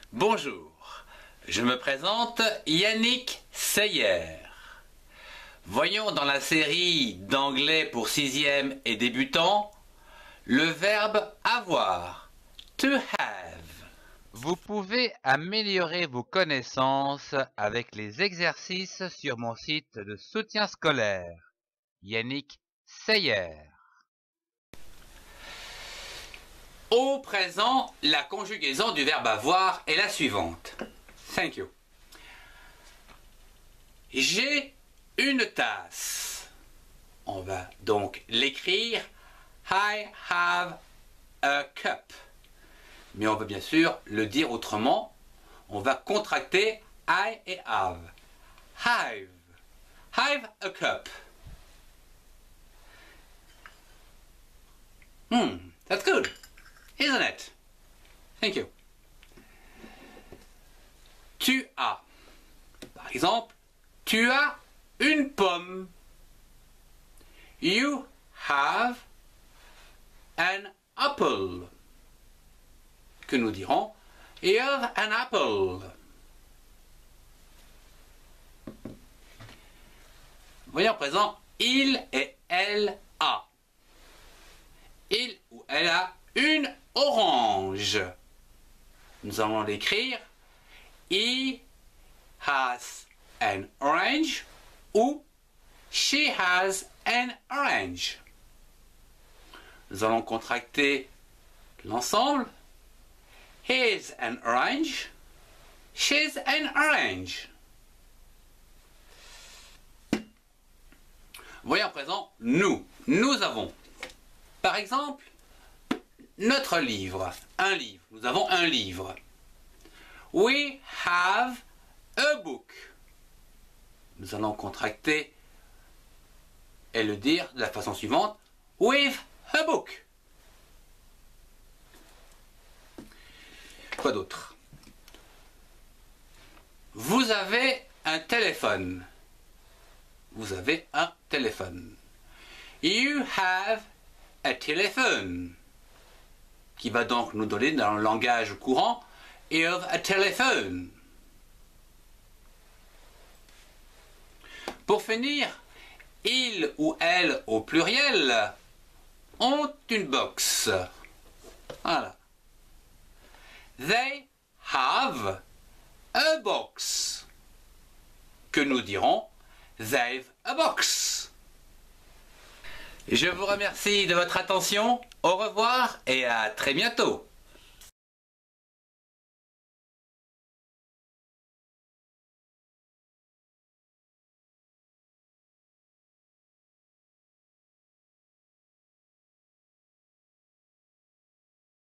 Bonjour, je me présente Yannick Seyer. Voyons dans la série d'anglais pour 6e et débutants le verbe avoir, to have. Vous pouvez améliorer vos connaissances avec les exercices sur mon site de soutien scolaire, Yannick Seyer. Au présent, la conjugaison du verbe avoir est la suivante. Thank you. J'ai une tasse. On va donc l'écrire I have a cup. Mais on va bien sûr le dire autrement. On va contracter I et have. Have. Have a cup. That's good, isn't it? Thank you. Tu as. Par exemple, tu as une pomme. You have an apple. Que nous dirons you have an apple. Voyons à présent il et elle a. Il ou elle a une orange. Nous allons l'écrire he has an orange ou she has an orange. Nous allons contracter l'ensemble. He's an orange. She's an orange. Voyons à présent nous. Nous avons, par exemple, notre livre. Un livre. Nous avons un livre. We have a book. Nous allons contracter et le dire de la façon suivante. With a book. Quoi d'autre? Vous avez un téléphone. Vous avez un téléphone. You have a telephone. Qui va donc nous donner dans le langage courant you have a telephone. Pour finir, il ou elle au pluriel ont une box. Voilà. They have a box. Que nous dirons they've a box. Je vous remercie de votre attention. Au revoir et à très bientôt.